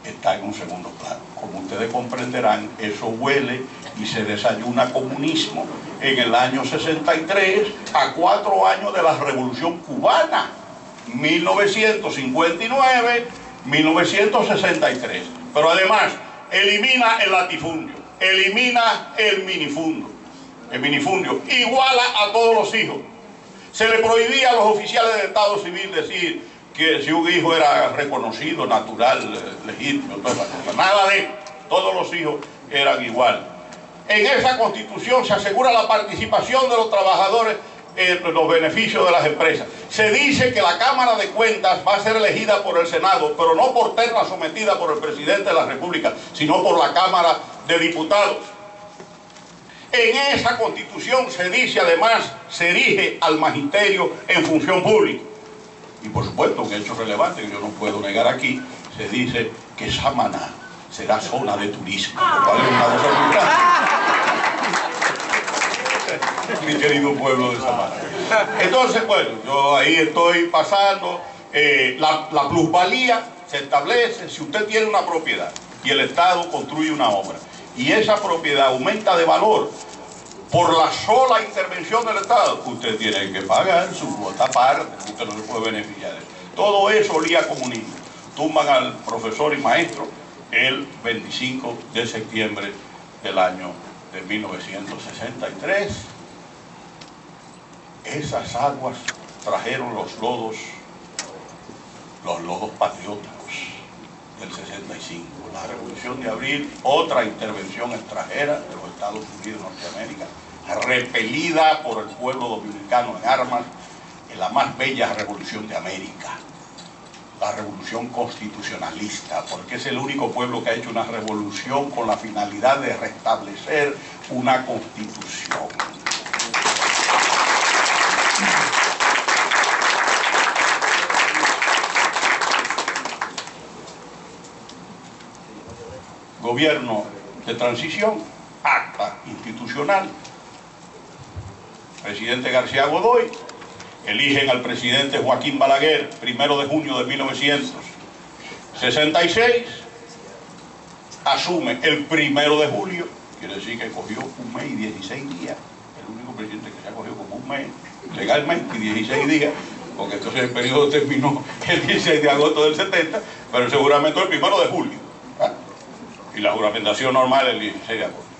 está en un segundo plano. Como ustedes comprenderán, eso huele y se desayuna comunismo en el año sesenta y tres, a cuatro años de la Revolución Cubana, mil novecientos cincuenta y nueve a mil novecientos sesenta y tres. Pero además, elimina el latifundio, elimina el minifundio, el minifundio, iguala a todos los hijos. Se le prohibía a los oficiales del Estado Civil decir que si un hijo era reconocido, natural, legítimo, todas esas cosas. Nada de eso. Todos los hijos eran igual. En esa Constitución se asegura la participación de los trabajadores en los beneficios de las empresas. Se dice que la Cámara de Cuentas va a ser elegida por el Senado, pero no por terna sometida por el presidente de la República, sino por la Cámara de Diputados. En esa Constitución se dice además, se erige al magisterio en función pública. Y por supuesto, un hecho relevante que yo no puedo negar aquí, se dice que Samaná será zona de turismo, lo cual es una cosa muy grande. Mi querido pueblo de Samaná. Entonces, bueno, yo ahí estoy pasando, eh, la, la plusvalía se establece si usted tiene una propiedad y el Estado construye una obra y esa propiedad aumenta de valor por la sola intervención del Estado, usted tiene que pagar su cuota parte, usted no se puede beneficiar de eso. Todo eso olía a comunismo. Tumban al profesor y maestro el veinticinco de septiembre del año de mil novecientos sesenta y tres. Esas aguas trajeron los lodos, los lodos patrióticos del sesenta y cinco. La Revolución de Abril, otra intervención extranjera de los Estados Unidos de Norteamérica, repelida por el pueblo dominicano en armas, en la más bella revolución de América, la revolución constitucionalista, porque es el único pueblo que ha hecho una revolución con la finalidad de restablecer una constitución. Gobierno de transición, acta institucional. Presidente García Godoy, eligen al presidente Joaquín Balaguer, primero de junio de mil novecientos sesenta y seis, asume el primero de julio, quiere decir que cogió un mes y dieciséis días, el único presidente que se ha cogido como un mes, legalmente, y dieciséis días, porque entonces el periodo terminó el dieciséis de agosto del setenta, pero seguramente el primero de julio, ¿eh? Y la juramentación normal el dieciséis de agosto.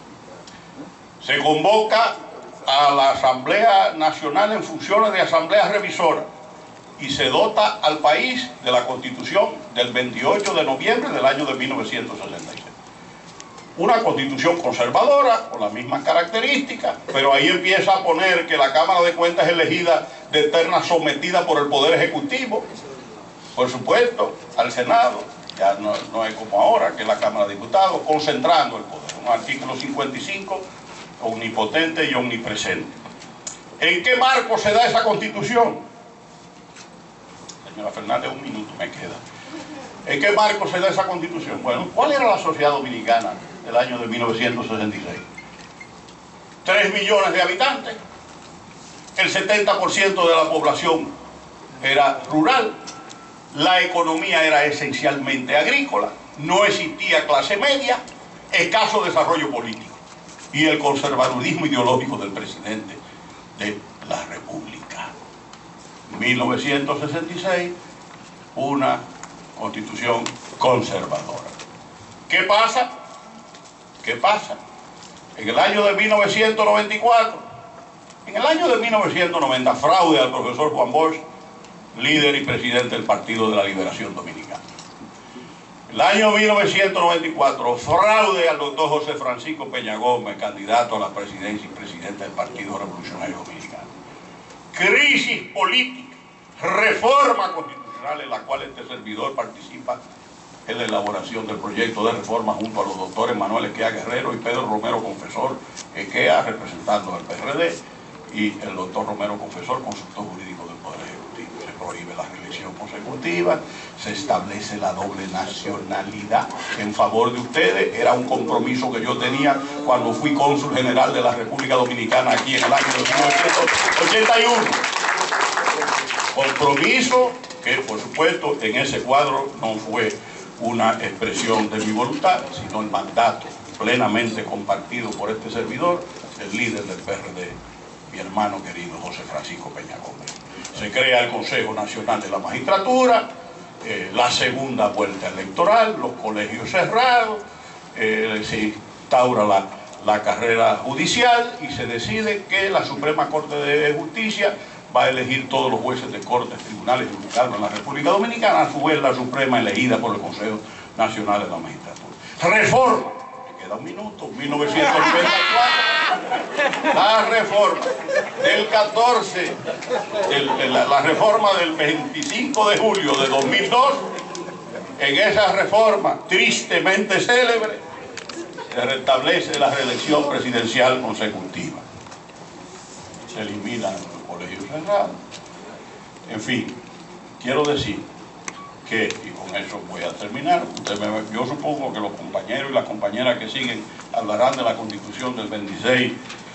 Se convoca a la Asamblea Nacional en funciones de Asamblea Revisora y se dota al país de la Constitución del veintiocho de noviembre del año de mil novecientos sesenta y seis. Una Constitución conservadora, con las mismas características, pero ahí empieza a poner que la Cámara de Cuentas es elegida de terna sometida por el Poder Ejecutivo, por supuesto, al Senado, ya no, no es como ahora, que es la Cámara de Diputados, concentrando el poder. Un artículo cincuenta y cinco, omnipotente y omnipresente. ¿En qué marco se da esa Constitución? Señora Fernández, un minuto me queda. ¿En qué marco se da esa Constitución? Bueno, ¿cuál era la sociedad dominicana del año de mil novecientos sesenta y seis? Tres millones de habitantes, el setenta por ciento de la población era rural, la economía era esencialmente agrícola, no existía clase media, escaso desarrollo político y el conservadurismo ideológico del presidente de la República. mil novecientos sesenta y seis, una Constitución conservadora. ¿Qué pasa? ¿Qué pasa? En el año de mil novecientos noventa y cuatro, en el año de mil novecientos noventa, fraude al profesor Juan Bosch, líder y presidente del Partido de la Liberación Dominicana. El año mil novecientos noventa y cuatro, fraude al doctor José Francisco Peña Gómez, candidato a la presidencia y presidente del Partido Revolucionario Dominicano. Crisis política, reforma constitucional en la cual este servidor participa en la elaboración del proyecto de reforma junto a los doctores Manuel Equea Guerrero y Pedro Romero Confesor Equea, representando al P R D, y el doctor Romero Confesor, consultor jurídico del Poder Ejecutivo. Se prohíbe la reelección consecutiva, se establece la doble nacionalidad en favor de ustedes. Era un compromiso que yo tenía cuando fui cónsul general de la República Dominicana aquí en el año de mil novecientos ochenta y uno. Compromiso que, por supuesto, en ese cuadro no fue una expresión de mi voluntad, sino el mandato plenamente compartido por este servidor, el líder del P R D, mi hermano querido José Francisco Peña Gómez. Se crea el Consejo Nacional de la Magistratura, eh, la segunda vuelta electoral, los colegios cerrados, eh, se instaura la, la carrera judicial y se decide que la Suprema Corte de Justicia va a elegir todos los jueces de cortes, tribunales y juzgados en la República Dominicana, a su vez la Suprema elegida por el Consejo Nacional de la Magistratura. Reforma, me queda un minuto, mil novecientos noventa y cuatro, la reforma del catorce, el, la, la reforma del veinticinco de julio de dos mil dos, en esa reforma tristemente célebre, se restablece la reelección presidencial consecutiva. Se eliminan los colegios cerrados. En fin, quiero decir que, y con eso voy a terminar, usted me, yo supongo que los compañeros y las compañeras que siguen hablarán de la Constitución del veintiséis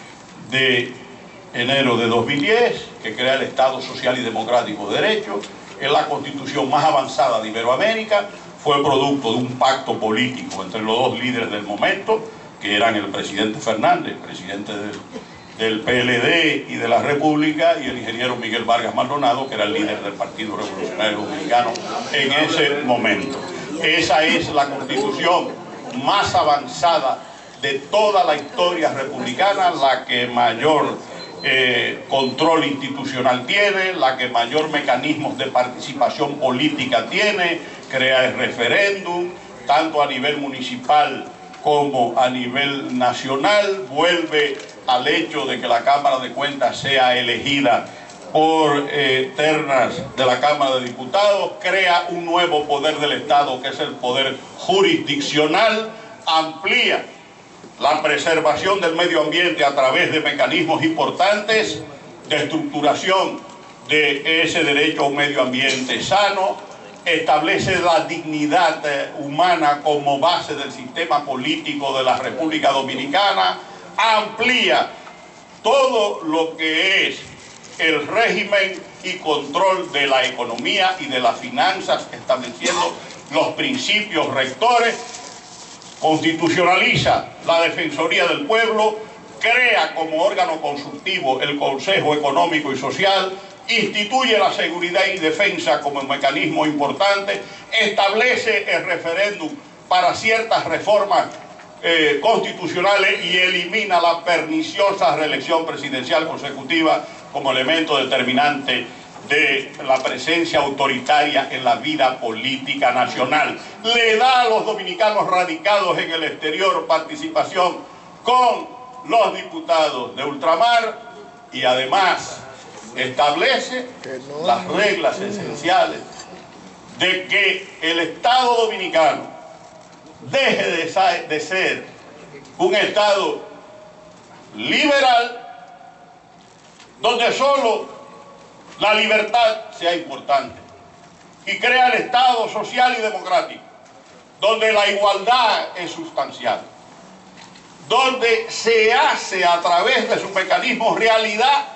de enero de dos mil diez, que crea el Estado Social y Democrático de Derecho. Es la Constitución más avanzada de Iberoamérica, fue producto de un pacto político entre los dos líderes del momento, que eran el presidente Fernández, presidente del, del P L D y de la República, y el ingeniero Miguel Vargas Maldonado, que era el líder del Partido Revolucionario Dominicano en ese momento. Esa es la Constitución más avanzada de toda la historia republicana, la que mayor eh, control institucional tiene, la que mayor mecanismos de participación política tiene, crea el referéndum, tanto a nivel municipal como a nivel nacional, vuelve al hecho de que la Cámara de Cuentas sea elegida por eh, ternas de la Cámara de Diputados, crea un nuevo poder del Estado que es el poder jurisdiccional, amplía la preservación del medio ambiente a través de mecanismos importantes de estructuración de ese derecho a un medio ambiente sano, establece la dignidad humana como base del sistema político de la República Dominicana, amplía todo lo que es el régimen y control de la economía y de las finanzas, estableciendo los principios rectores, constitucionaliza la Defensoría del Pueblo, crea como órgano consultivo el Consejo Económico y Social, instituye la seguridad y defensa como un mecanismo importante, establece el referéndum para ciertas reformas eh, constitucionales y elimina la perniciosa reelección presidencial consecutiva como elemento determinante de la presencia autoritaria en la vida política nacional. Le da a los dominicanos radicados en el exterior participación con los diputados de ultramar y además establece las reglas esenciales de que el Estado dominicano deje de, de ser un Estado liberal donde solo la libertad sea importante y crea el Estado social y democrático donde la igualdad es sustancial, donde se hace a través de sus mecanismos realidad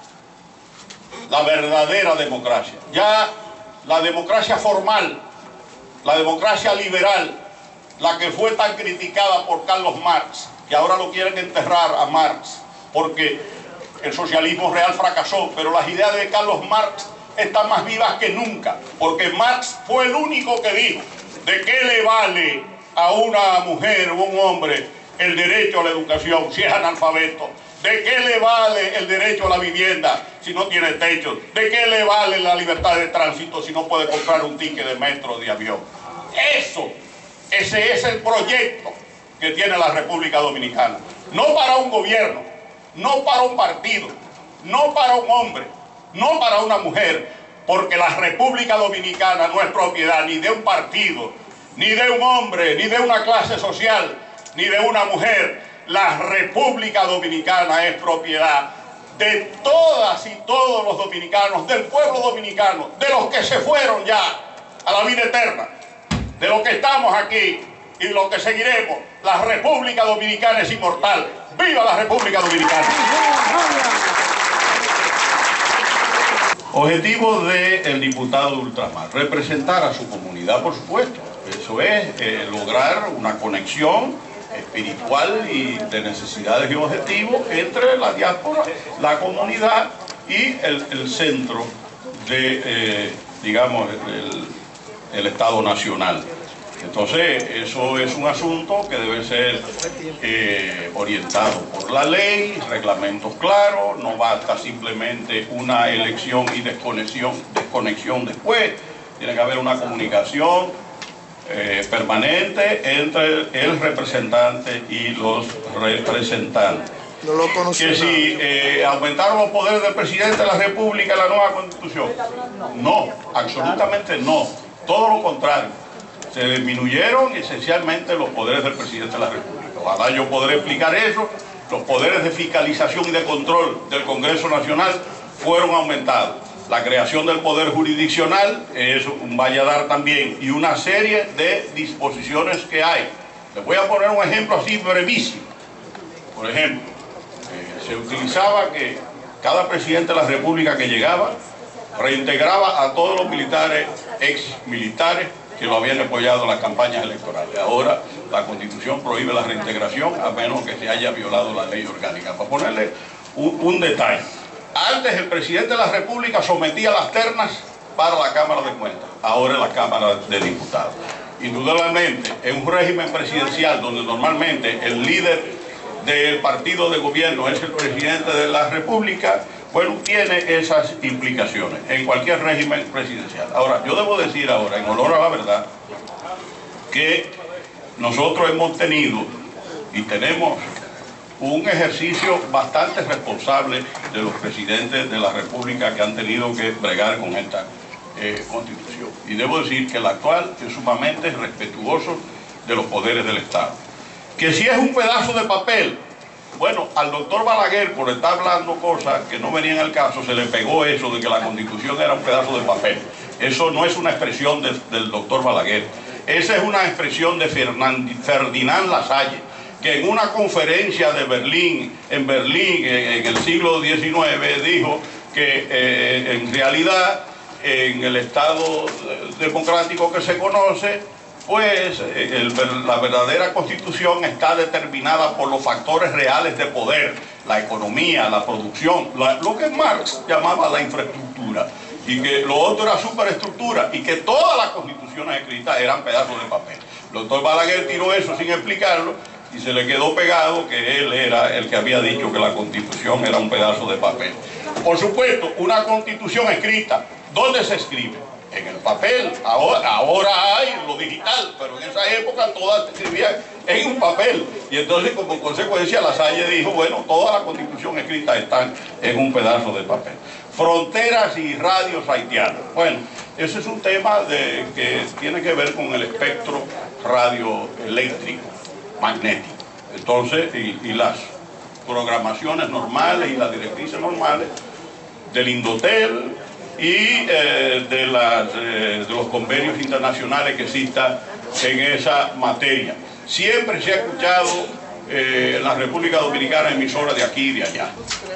la verdadera democracia. Ya la democracia formal, la democracia liberal, la que fue tan criticada por Carlos Marx, que ahora lo quieren enterrar a Marx, porque el socialismo real fracasó, pero las ideas de Carlos Marx están más vivas que nunca, porque Marx fue el único que dijo, ¿de qué le vale a una mujer o un hombre el derecho a la educación si es analfabeto? ¿De qué le vale el derecho a la vivienda si no tiene techo? ¿De qué le vale la libertad de tránsito si no puede comprar un ticket de metro o de avión? Eso, ese es el proyecto que tiene la República Dominicana. No para un gobierno, no para un partido, no para un hombre, no para una mujer, porque la República Dominicana no es propiedad ni de un partido, ni de un hombre, ni de una clase social, ni de una mujer. La República Dominicana es propiedad de todas y todos los dominicanos, del pueblo dominicano, de los que se fueron ya a la vida eterna, de los que estamos aquí y de los que seguiremos. La República Dominicana es inmortal. ¡Viva la República Dominicana! Objetivo del diputado de ultramar: representar a su comunidad, por supuesto. Eso es eh, lograr una conexión espiritual y de necesidades y objetivos entre la diáspora, la comunidad y el, el centro de, eh, digamos, el, el Estado Nacional. Entonces, eso es un asunto que debe ser eh, orientado por la ley, reglamentos claros, no basta simplemente una elección y desconexión, desconexión después, tiene que haber una comunicación eh, permanente entre el representante y los representantes. No lo conocí. Que si eh, aumentaron los poderes del presidente de la República en la nueva Constitución, no, absolutamente no, todo lo contrario. Se disminuyeron esencialmente los poderes del presidente de la República. Ojalá yo podré explicar eso. Los poderes de fiscalización y de control del Congreso Nacional fueron aumentados. La creación del poder jurisdiccional es un valladar también, y una serie de disposiciones que hay. Les voy a poner un ejemplo así brevísimo. Por ejemplo, eh, se utilizaba que cada presidente de la República que llegaba reintegraba a todos los militares, ex militares, que lo habían apoyado en las campañas electorales. Ahora la Constitución prohíbe la reintegración a menos que se haya violado la ley orgánica. Para ponerle un, un detalle, antes el presidente de la República sometía las ternas para la Cámara de Cuentas, ahora es la Cámara de Diputados. Indudablemente, en un régimen presidencial donde normalmente el líder del partido de gobierno es el presidente de la República, bueno, tiene esas implicaciones en cualquier régimen presidencial. Ahora, yo debo decir ahora, en honor a la verdad, que nosotros hemos tenido y tenemos un ejercicio bastante responsable de los presidentes de la República que han tenido que bregar con esta eh, Constitución. Y debo decir que el actual es sumamente respetuoso de los poderes del Estado. Que si es un pedazo de papel, bueno, al doctor Balaguer, por estar hablando cosas que no venían al caso, se le pegó eso de que la Constitución era un pedazo de papel. Eso no es una expresión de, del doctor Balaguer. Esa es una expresión de Fernand, Ferdinand Lasalle, que en una conferencia de Berlín, en Berlín, en, en el siglo diecinueve, dijo que eh, en realidad, en el Estado democrático que se conoce, pues el, la verdadera Constitución está determinada por los factores reales de poder, la economía, la producción, la, lo que Marx llamaba la infraestructura, y que lo otro era superestructura, y que todas las constituciones escritas eran pedazos de papel. El doctor Balaguer tiró eso sin explicarlo, y se le quedó pegado que él era el que había dicho que la Constitución era un pedazo de papel. Por supuesto, una Constitución escrita, ¿dónde se escribe? En el papel. Ahora, ahora hay lo digital, pero en esa época todas se escribían en un papel. Y entonces, como consecuencia, Lasalle dijo, bueno, toda la Constitución escrita está en un pedazo de papel. Fronteras y radios haitianos. Bueno, ese es un tema de, que tiene que ver con el espectro radioeléctrico, magnético. Entonces, y, y las programaciones normales y las directrices normales del Indotel y eh, de, las, eh, de los convenios internacionales que existan en esa materia. Siempre se ha escuchado eh, en la República Dominicana emisoras de aquí y de allá.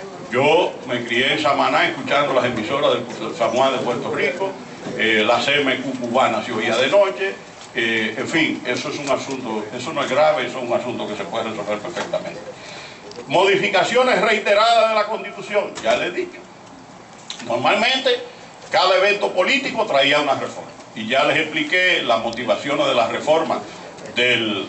Yo me crié en Samaná escuchando las emisoras del San Juan de Puerto Rico, eh, la C M Q cubana se oía de noche, eh, en fin, eso es un asunto, eso no es grave, eso es un asunto que se puede resolver perfectamente. Modificaciones reiteradas de la Constitución, ya les he dicho. Normalmente, cada evento político traía una reforma. Y ya les expliqué las motivaciones de las reformas del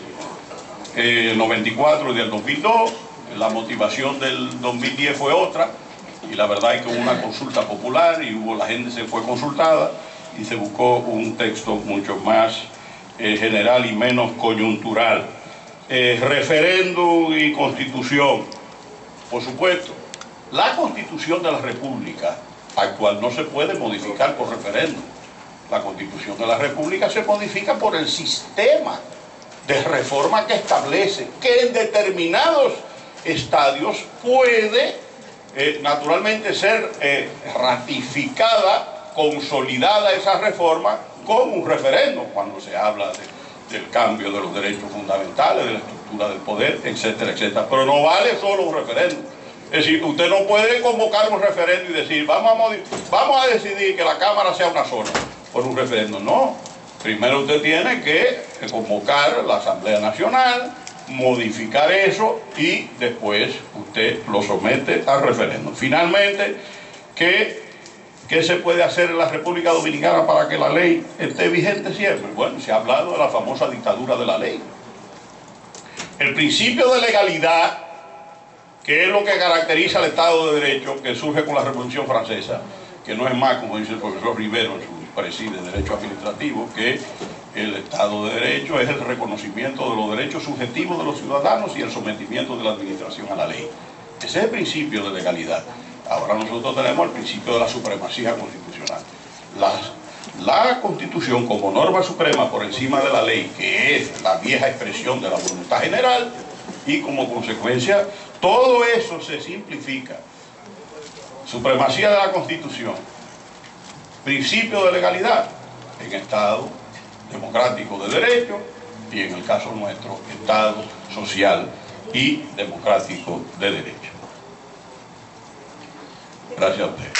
eh, noventa y cuatro y del dos mil dos. La motivación del dos mil diez fue otra. Y la verdad es que hubo una consulta popular y hubo, la gente se fue consultada y se buscó un texto mucho más eh, general y menos coyuntural. Eh, referéndum y constitución. Por supuesto, la Constitución de la República actual no se puede modificar por referéndum. La Constitución de la República se modifica por el sistema de reforma que establece que en determinados estadios puede eh, naturalmente ser eh, ratificada, consolidada esa reforma con un referéndum, cuando se habla de, del cambio de los derechos fundamentales, de la estructura del poder, etcétera, etcétera. Pero no vale solo un referéndum. Es decir, usted no puede convocar un referéndum y decir, vamos a, vamos a decidir que la Cámara sea una sola por un referéndum. No, Primero usted tiene que convocar la Asamblea Nacional, modificar eso y después usted lo somete al referéndum. Finalmente, ¿qué, ¿qué se puede hacer en la República Dominicana para que la ley esté vigente siempre? Bueno, se ha hablado de la famosa dictadura de la ley. El principio de legalidad, que es lo que caracteriza al Estado de Derecho, que surge con la Revolución Francesa, que no es más, como dice el profesor Rivero en su preside de Derecho Administrativo, que el Estado de Derecho es el reconocimiento de los derechos subjetivos de los ciudadanos y el sometimiento de la administración a la ley. Ese es el principio de legalidad. Ahora nosotros tenemos el principio de la supremacía constitucional. Las, la Constitución como norma suprema por encima de la ley, que es la vieja expresión de la voluntad general, y como consecuencia todo eso se simplifica. Supremacía de la Constitución, principio de legalidad en Estado democrático de derecho y en el caso nuestro, Estado social y democrático de derecho. Gracias a usted.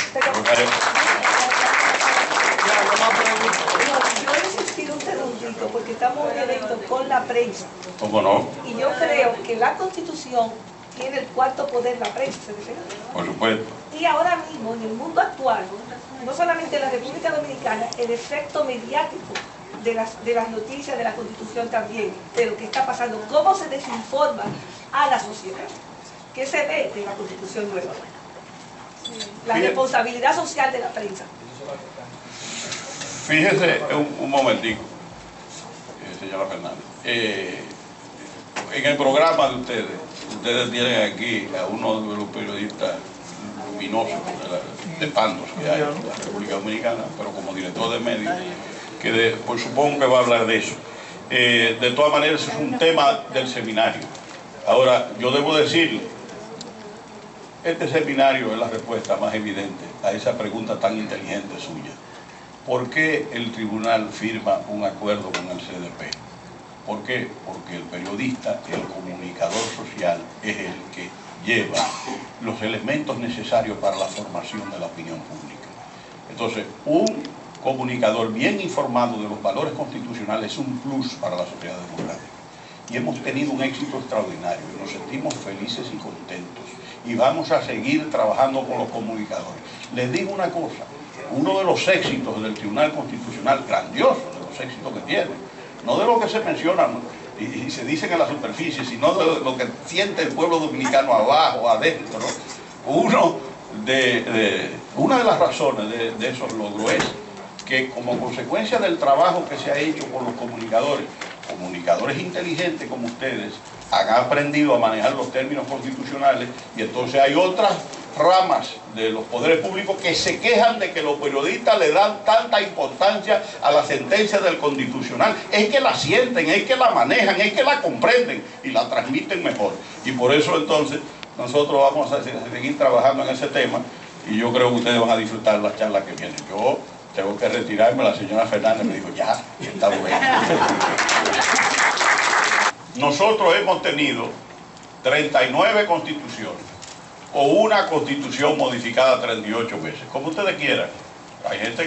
Yo he insistido un segundito porque estamos en evento con la prensa. ¿Cómo no? Y yo creo que la Constitución tiene el cuarto poder, la prensa, ¿se dice? Por supuesto. Y ahora mismo, en el mundo actual, no solamente en la República Dominicana, el efecto mediático de las, de las noticias de la Constitución también, de lo que está pasando, cómo se desinforma a la sociedad, qué se ve de la Constitución nueva, la responsabilidad social de la prensa. Fíjese un, un momentico, eh, señora Fernández. Eh, en el programa de ustedes, ustedes tienen aquí a uno de los periodistas luminosos de, la, de Pandos que hay en la República Dominicana, pero como director de medios, que de, pues supongo que va a hablar de eso. Eh, de todas maneras, es un tema del seminario. Ahora, yo debo decirle, este seminario es la respuesta más evidente a esa pregunta tan inteligente suya. ¿Por qué el tribunal firma un acuerdo con el C D P? ¿Por qué? Porque el periodista, el comunicador social, es el que lleva los elementos necesarios para la formación de la opinión pública. Entonces, un comunicador bien informado de los valores constitucionales es un plus para la sociedad democrática. Y hemos tenido un éxito extraordinario y nos sentimos felices y contentos. Y vamos a seguir trabajando con los comunicadores. Les digo una cosa, uno de los éxitos del Tribunal Constitucional, grandioso de los éxitos que tiene, no de lo que se menciona y, y se dice en la superficie, sino de lo que siente el pueblo dominicano abajo, adentro, ¿no? Uno de, de, una de las razones de, de esos logros es que como consecuencia del trabajo que se ha hecho con los comunicadores, comunicadores inteligentes como ustedes, han aprendido a manejar los términos constitucionales y entonces hay otras ramas de los poderes públicos que se quejan de que los periodistas le dan tanta importancia a la sentencia del Constitucional. Es que la sienten, es que la manejan, es que la comprenden y la transmiten mejor. Y por eso entonces nosotros vamos a seguir trabajando en ese tema y yo creo que ustedes van a disfrutar las charlas que vienen. Yo tengo que retirarme, la señora Fernández me dijo, ya, está bueno. Nosotros hemos tenido treinta y nueve constituciones o una constitución modificada treinta y ocho veces, como ustedes quieran. Hay gente